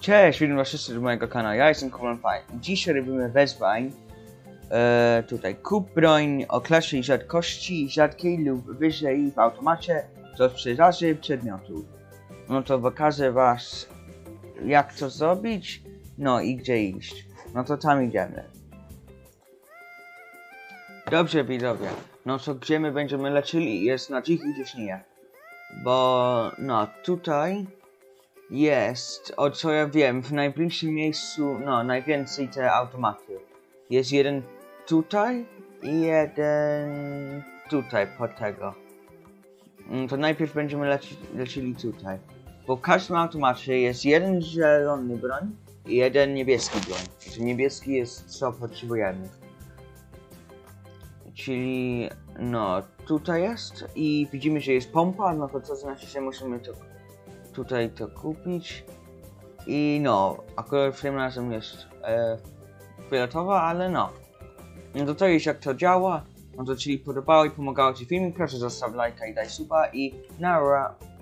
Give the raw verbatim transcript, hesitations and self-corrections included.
Cześć, witam was wszyscy do mojego kanału, ja jestem Coleman i dzisiaj robimy wyzwań. E, tutaj kup broń o klasie rzadkości, rzadkiej lub wyżej w automacie do sprzedaży przedmiotów. No to pokażę was jak to zrobić, no i gdzie iść. No to tam idziemy. Dobrze widzowie, no to gdzie my będziemy lecieli jest na dzikich ciśnieniach. Bo no tutaj jest, o co ja wiem, w najbliższym miejscu, no najwięcej te automaty. Jest jeden tutaj i jeden tutaj pod tego. To najpierw będziemy leci lecieli tutaj. Bo w każdym automacie jest jeden zielony broń i jeden niebieski broń. Znaczy niebieski jest co potrzebujemy. Czyli no tutaj jest i widzimy, że jest pompa, no to co znaczy, że musimy to tutaj to kupić. I no, akurat w tym razem jest e, fioletowa, ale no. No to to jest jak to działa. No to czyli podobało i pomagało ci filmik, proszę zostaw lajka i daj suba i nara.